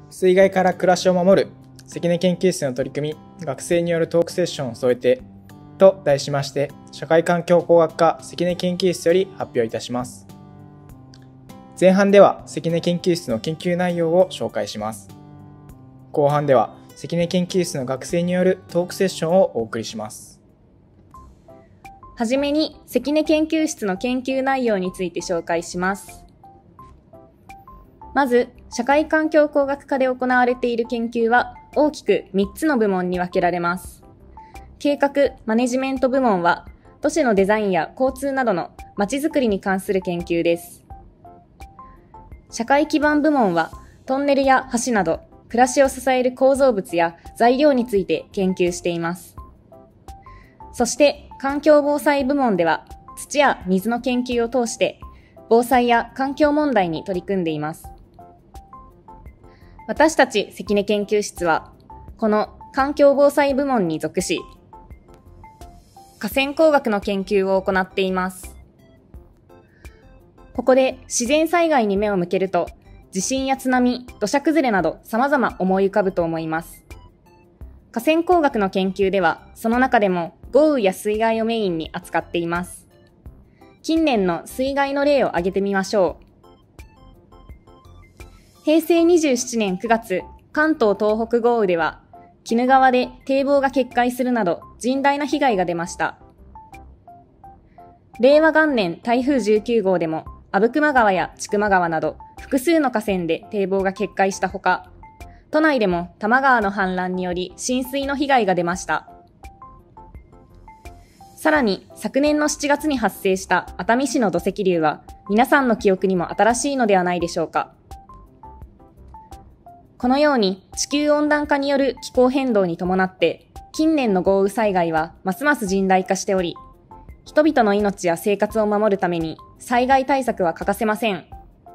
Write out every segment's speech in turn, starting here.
水害から暮らしを守る関根研究室の取り組み、学生によるトークセッションを添えてと題しまして、社会環境工学科関根研究室より発表いたします。前半では関根研究室の研究内容を紹介します。後半では関根研究室の学生によるトークセッションをお送りします。 はじめに関根研究室の研究内容について紹介します。まず、社会環境工学科で行われている研究は大きく3つの部門に分けられます。計画・マネジメント部門は、都市のデザインや交通などのまちづくりに関する研究です。社会基盤部門は、トンネルや橋など、暮らしを支える構造物や材料について研究しています。そして、環境防災部門では、土や水の研究を通して、防災や環境問題に取り組んでいます。私たち関根研究室は、この環境防災部門に属し、河川工学の研究を行っています。ここで自然災害に目を向けると、地震や津波、土砂崩れなど様々思い浮かぶと思います。河川工学の研究では、その中でも豪雨や水害をメインに扱っています。近年の水害の例を挙げてみましょう。平成27年9月、関東東北豪雨では、鬼怒川で堤防が決壊するなど甚大な被害が出ました。令和元年台風19号でも、阿武隈川や千曲川など複数の河川で堤防が決壊したほか、都内でも多摩川の氾濫により浸水の被害が出ました。さらに昨年の7月に発生した熱海市の土石流は皆さんの記憶にも新しいのではないでしょうか。このように地球温暖化による気候変動に伴って近年の豪雨災害はますます甚大化しており、人々の命や生活を守るために災害対策は欠かせません。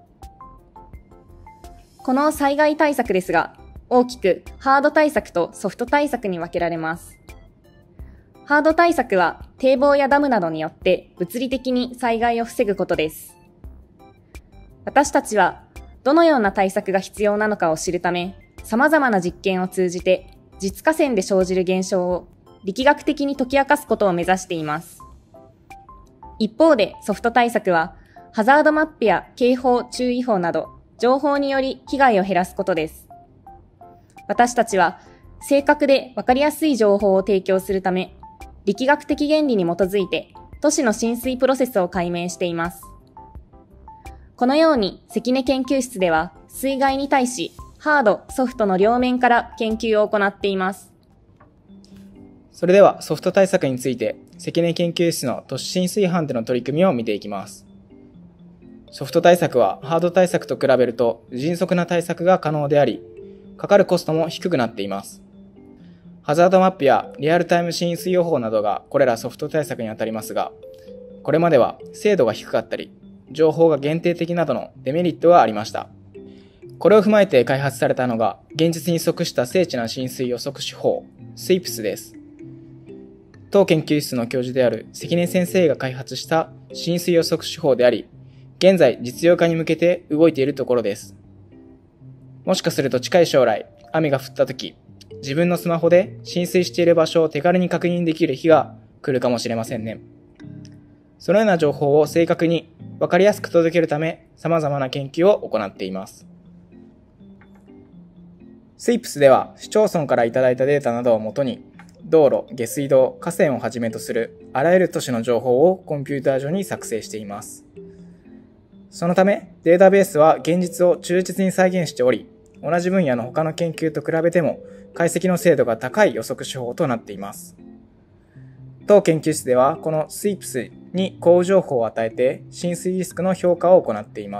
この災害対策ですが、大きくハード対策とソフト対策に分けられます。ハード対策は堤防やダムなどによって物理的に災害を防ぐことです。私たちはどのような対策が必要なのかを知るため、様々な実験を通じて実河川で生じる現象を力学的に解き明かすことを目指しています。一方でソフト対策はハザードマップや警報・注意報など情報により被害を減らすことです。私たちは正確でわかりやすい情報を提供するため、力学的原理に基づいて都市の浸水プロセスを解明しています。このように関根研究室では水害に対しハード・ソフトの両面から研究を行っています。 それではソフト対策について関根研究室の都市浸水班での取り組みを見ていきます。ソフト対策はハード対策と比べると迅速な対策が可能であり、かかるコストも低くなっています。ハザードマップやリアルタイム浸水予報などがこれらソフト対策にあたりますが、これまでは精度が低かったり、情報が限定的などのデメリットがありました。これを踏まえて開発されたのが現実に即した精緻な浸水予測手法 SWIPS です。当研究室の教授である関根先生が開発した浸水予測手法であり、現在実用化に向けて動いているところです。もしかすると近い将来、雨が降った時、自分のスマホで浸水している場所を手軽に確認できる日が来るかもしれませんね。そのような情報を正確にわかりやすく届けるため、様々な研究を行っています。SWIPS では市町村からいただいたデータなどをもとに、道路、下水道、河川をはじめとするあらゆる都市の情報をコンピューター上に作成しています。そのため、データベースは現実を忠実に再現しており、同じ分野の他の研究と比べても解析の精度が高い予測手法となっています。当研究室ではこの SWIPS に降雨情報を与えて浸水リスクの評価を行っています。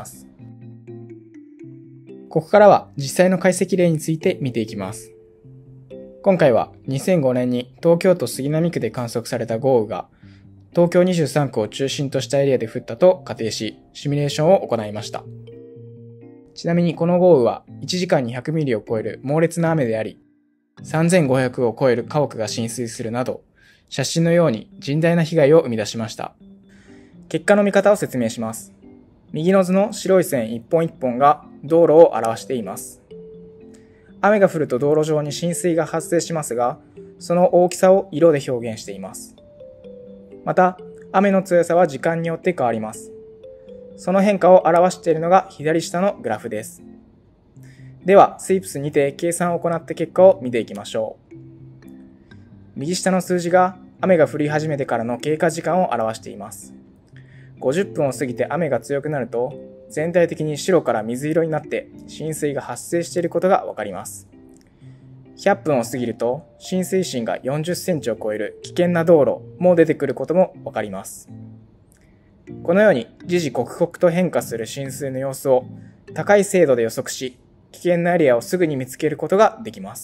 ここからは実際の解析例について見ていきます。今回は2005年に東京都杉並区で観測された豪雨が東京23区を中心としたエリアで降ったと仮定し、シミュレーションを行いました。ちなみにこの豪雨は1時間に100ミリを超える猛烈な雨であり、3500を超える家屋が浸水するなど、写真のように甚大な被害を生み出しました。結果の見方を説明します。右の図の白い線一本一本が道路を表しています。 雨が降ると道路上に浸水が発生しますが、その大きさを色で表現しています。また、雨の強さは時間によって変わります。その変化を表しているのが左下のグラフです。では、SWIPS にて計算を行った結果を見ていきましょう。右下の数字が雨が降り始めてからの経過時間を表しています。50分を過ぎて雨が強くなると、全体的に白から水色になって浸水が発生していることがわかります。100分を過ぎると浸水深が40センチを超える危険な道路も出てくることもわかります。このように時々刻々と変化する浸水の様子を高い精度で予測し、危険なエリアをすぐに見つけることができます。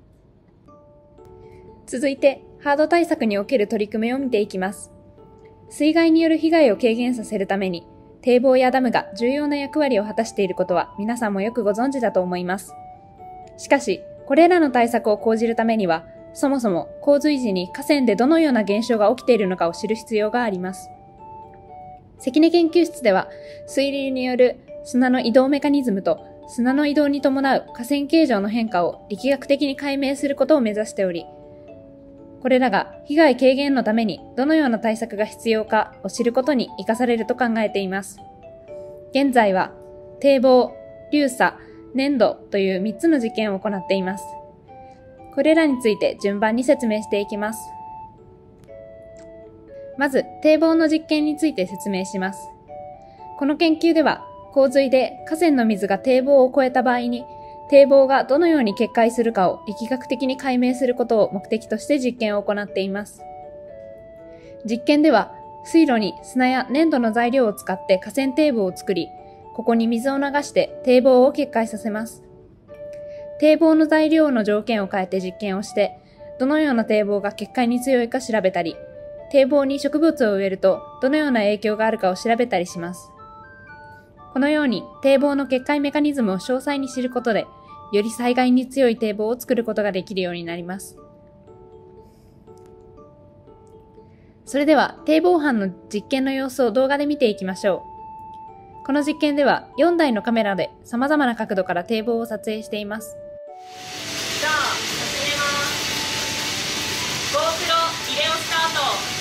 続いて、ハード対策における取り組みを見ていきます。水害による被害を軽減させるために、堤防やダムが重要な役割を果たしていることは皆さんもよくご存知だと思います。しかし、これらの対策を講じるためには、そもそも洪水時に河川でどのような現象が起きているのかを知る必要があります。関根研究室では、水流による砂の移動メカニズムと砂の移動に伴う河川形状の変化を力学的に解明することを目指しており、これらが被害軽減のためにどのような対策が必要かを知ることに活かされると考えています。現在は堤防、流砂、粘土という3つの実験を行っています。これらについて順番に説明していきます。まず、堤防の実験について説明します。この研究では、洪水で河川の水が堤防を越えた場合に、堤防がどのように決壊するかを力学的に解明することを目的として実験を行っています。実験では、水路に砂や粘土の材料を使って河川堤防を作り、ここに水を流して堤防を決壊させます。堤防の材料の条件を変えて実験をして、どのような堤防が決壊に強いか調べたり、堤防に植物を植えるとどのような影響があるかを調べたりします。このように堤防の決壊メカニズムを詳細に知ることで、より災害に強い堤防を作ることができるようになります。それでは堤防班の実験の様子を動画で見ていきましょう。この実験では4台のカメラで様々な角度から堤防を撮影しています。 じゃあ始めます。GoPro ビデオスタート。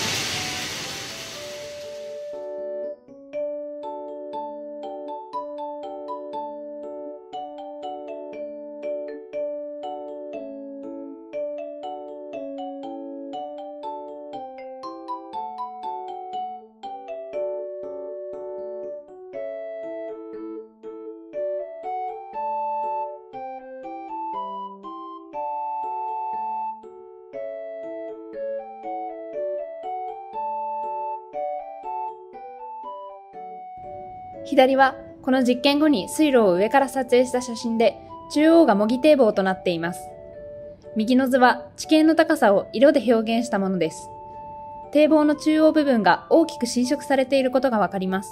左はこの実験後に水路を上から撮影した写真で、中央が模擬堤防となっています。右の図は地形の高さを色で表現したものです。堤防の中央部分が大きく侵食されていることがわかります。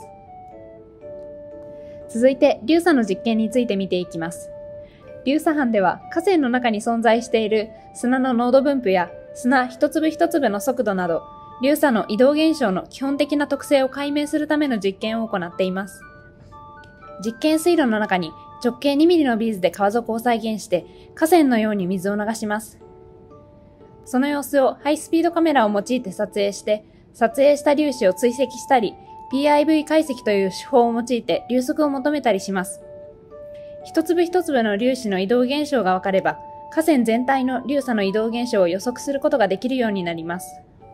続いて流砂の実験について見ていきます。流砂班では河川の中に存在している砂の濃度分布や砂一粒一粒の速度など、流砂の移動現象の基本的な特性を解明するための実験を行っています。実験水路の中に直径2ミリのビーズで川底を再現して河川のように水を流します。その様子をハイスピードカメラを用いて撮影して、撮影した粒子を追跡したり、PIV 解析という手法を用いて流速を求めたりします。一粒一粒の粒子の移動現象がわかれば、河川全体の流砂の移動現象を予測することができるようになります。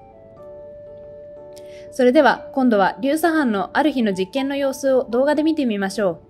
それでは今度は流砂班のある日の実験の様子を動画で見てみましょう。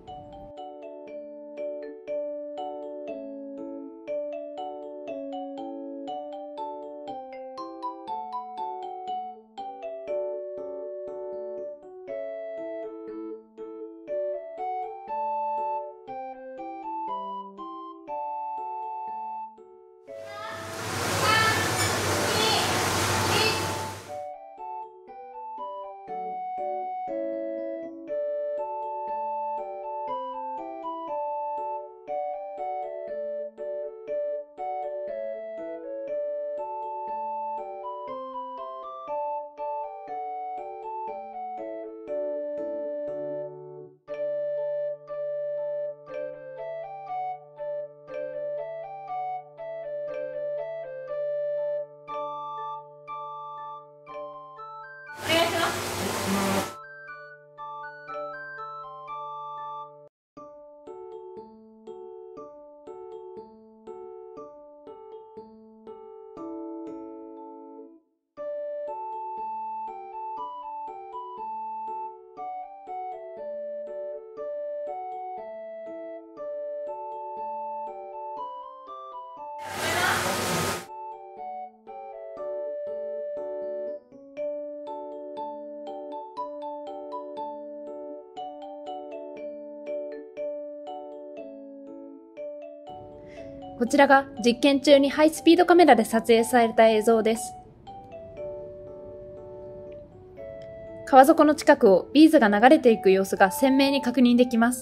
こちらが実験中にハイスピードカメラで撮影された映像です。川底の近くをビーズが流れていく様子が鮮明に確認できます。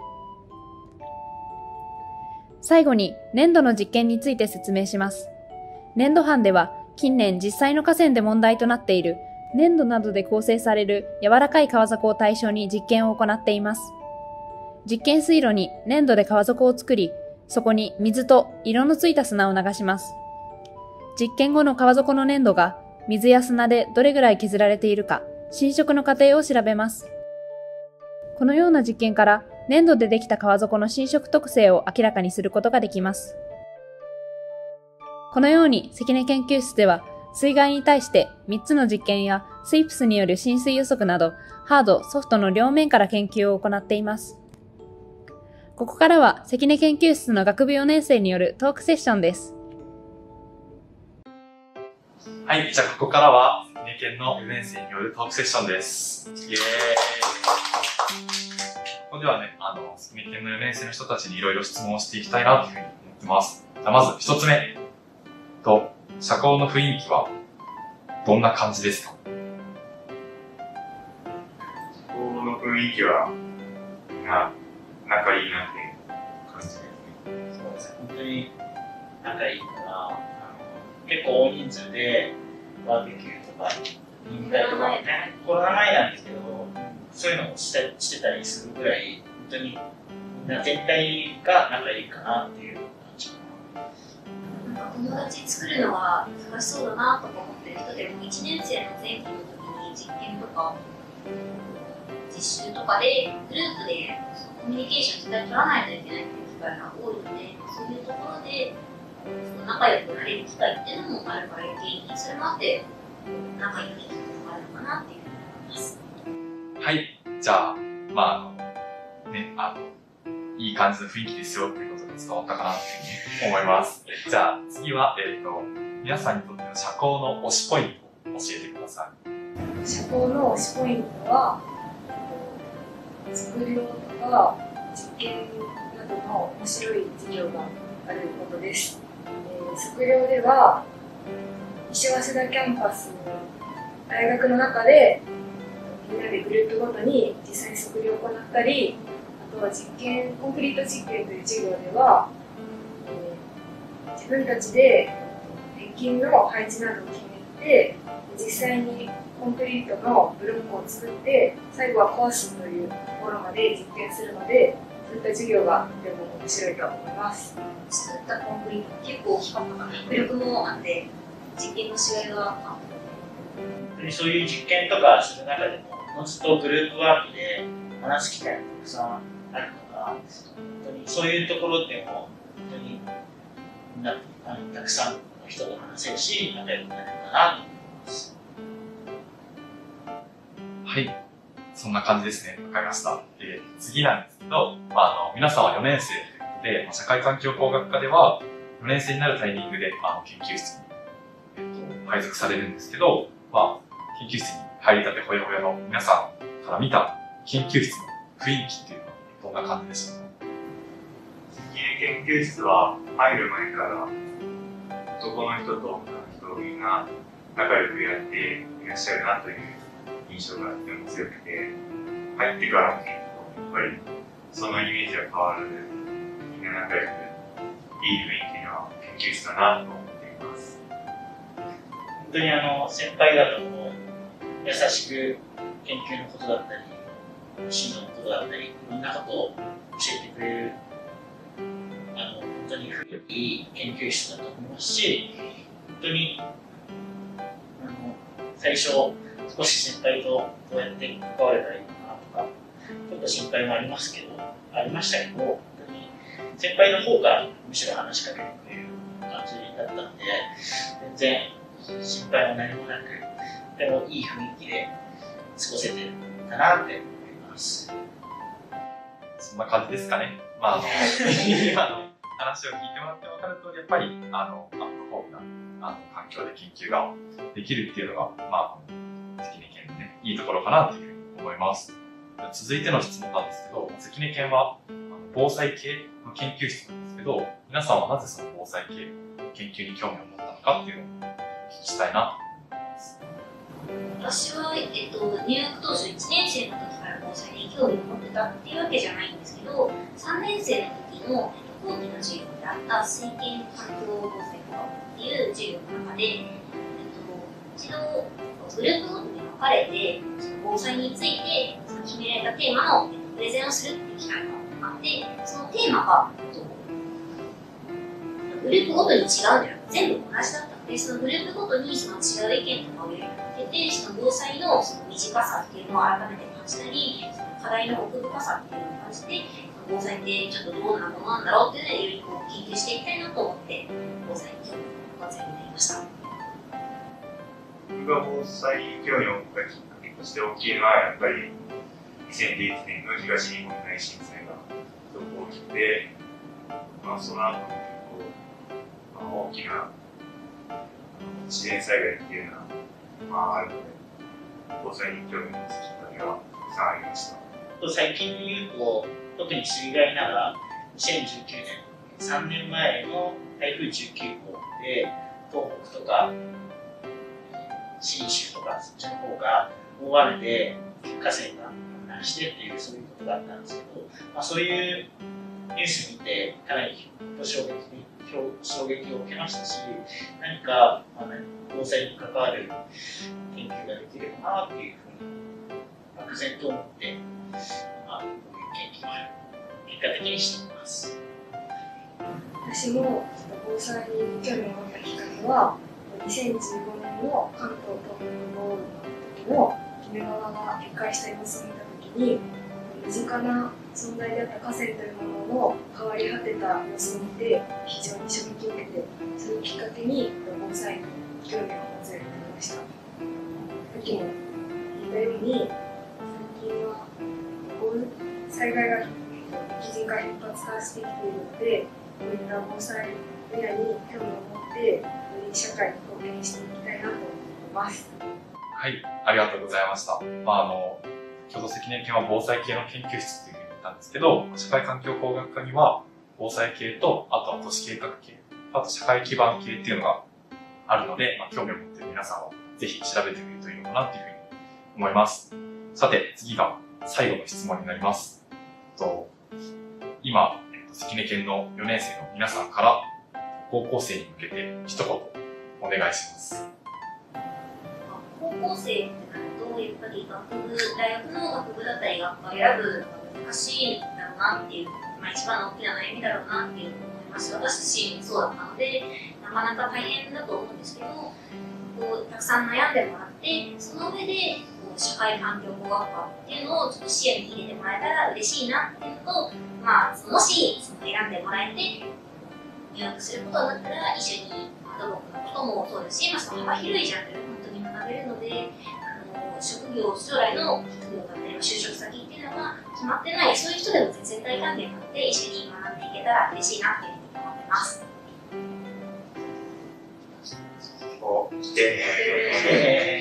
最後に粘土の実験について説明します。粘土班では近年実際の河川で問題となっている粘土などで構成される柔らかい川底を対象に実験を行っています。実験水路に粘土で川底を作り、そこに水と色のついた砂を流します。実験後の川底の粘土が水や砂でどれぐらい削られているか、浸食の過程を調べます。このような実験から粘土でできた川底の浸食特性を明らかにすることができます。このように関根研究室では水害に対して3つの実験やスイープスによる浸水予測などハード・ソフトの両面から研究を行っています。ここからは関根研究室の学部4年生によるトークセッションです。 はい、じゃあここからは関根研の4年生によるトークセッションです。イエーイ。ここではね、関根研の4年生の人たちにいろいろ質問をしていきたいなというふうに思ってます。じゃあまず1つ目。社交の雰囲気はどんな感じですか？ 社交の雰囲気はみんな仲いいなっていう感じですね。 そうですね、本当に仲いいから、結構大人数でバーベキューとか飲み会とかね、コロナ前なんですけど、そういうのもしてたりするぐらい、本当にみんな全体が仲いいかなっていう感じかな。 友達作るのは難しそうだなとか思ってる人でも、1年生の前期の時に実験とか実習とかでグループでコミュニケーション絶対取らないといけないっていう機会が多いので、そういうところで仲良くなれる機会っていうのもあるから余計にそれもあって仲良い人もあるのかなっていうふうに思います。 はい、じゃあいい感じの雰囲気ですよということが伝わったかなというふうに思います。じゃあ次は、皆さんにとっての社交の推しポイントを教えてください。 社交の推しポイントは、測量とか実験などの面白い授業があることです。測量では西早稲田キャンパス大学の中でみんなでグループごとに実際に測量を行ったり、あとはコンクリート実験という授業では、自分たちで鉄筋の配置などを決めて、実際にコンクリートのブロックを作って最後は壊すというところまで実験するので、そういった授業がとても面白いと思います。 作ったコンクリート結構大きかったから迫力もあって実験のしがいがあった。 そういう実験とかする中でもずっとグループワークで話す機会がたくさんあるから、本当にそういうところでも本当にみんなたくさんの人と話せるし仲良くなれるかなと思います。 はい、そんな感じですね。わかりました。次なんですけど、皆さんは4年生ということで、社会環境工学科では4年生になるタイミングで研究室に、配属されるんですけど、研究室に入りたてほやほやの皆さんから見た研究室の雰囲気っていうのはどんな感じでしょうか？ 研究室は入る前から男の人と女の人みんな仲良くやっていらっしゃるなという印象がとても強くて、入ってからも結構やっぱりそのイメージは変わらず、みんな仲良くいい雰囲気の研究室だなと思っています。 本当に先輩方も優しく研究のことだったり進路のことだったりいろんなことを教えてくれる本当にいい研究室だと思いますし、本当に最初少し先輩とどうやって関われたらいいのかなとかちょっと心配もありましたけど本当に先輩の方がむしろ話しかけてくれる感じだったので、全然心配も何もなくとてもいい雰囲気で過ごせてるんだなって思います。 そんな感じですかね。今の話を聞いてもらって分かると、やっぱりアットホームな環境で研究ができるっていうのが関根研のね、いいところかなというふうに思います。続いての質問なんですけど、関根研は防災系の研究室なんですけど、皆さんはなぜその防災系研究に興味を持ったのかっていうのをお聞きしたいなと思います。 私は、入学当初1年生の時から防災に興味を持ってたっていうわけじゃないんですけど、3年生の時の後期の授業であった水圏環境防災科っていう授業の中で、一度グループごとに分かれて、防災について決められたテーマのプレゼンをするっていう機会があって、そのテーマがグループごとに違うんじゃなくて全部同じだったので、そのグループごとにその違う意見とかを入れて、その防災のその短さっていうのを改めて感じたり、その課題の奥深さっていうのを感じて、防災ってちょっとどんなものなんだろうっていうのをよりこう研究していきたいなと思って、防災に興味を持つようになりました。 僕が防災に興味を持ったきっかけとして大きいのは、やっぱり2011年の東日本大震災がすごく大きくて、その後も結構、大きな自然災害っていうのは、あるので、防災に興味を持つきっかけがたくさんありました。 最近で言うと、特に水害なら、2019年、3年前の台風19号で、東北とか、信州とか、そっちの方が大雨で河川が氾濫してっていう、そういうことがあったんですけど、そういうニュース見て、かなり衝撃を受けましたし、何か、防災に関わる研究ができればなっていうふうに、漠然と思って、こういう研究を結果的にしています。 私も防災に興味を持ったきっかけは、2015年の関東東北豪雨の時の鬼怒川が決壊した様子を見た時に、身近な存在であった河川というものの変わり果てた様子を見て非常に衝撃を受けて、それをきっかけに防災に興味を持つようになりました。さっきも言ったように、最近は豪雨災害が激甚化頻発化してきているので、こういった防災分野に興味を持ってより社会に貢献していきたいなと思います。 はい、ありがとうございました。先ほど関根研は防災系の研究室っていうふうに言ったんですけど、社会環境工学科には防災系と、あとは都市計画系、あと社会基盤系っていうのがあるので、興味を持っている皆さんはぜひ調べてみるといいのかなっていうふうに思います。さて、次が最後の質問になります。今、関根研の4年生の皆さんから高校生に向けて一言お願いします。 高校生ってなると、やっぱり大学の学部だったり学科を選ぶのが難しいんだろうなっていう、一番の大きな悩みだろうなっていうのを思います。私自身そうだったので、なかなか大変だと思うんですけど、たくさん悩んでもらって、その上で社会環境工学科っていうのをちょっと視野に入れてもらえたら嬉しいなっていうのと、もし選んでもらえて入学することになったら、一緒に土木のこともそうですし、幅広いジャンル本当に学べるので、将来の職業だったり就職先っていうのが決まってない、そういう人でも全然大歓迎なので、一緒に学んでいけたら嬉しいなっていうふうに思ってます。 来てね。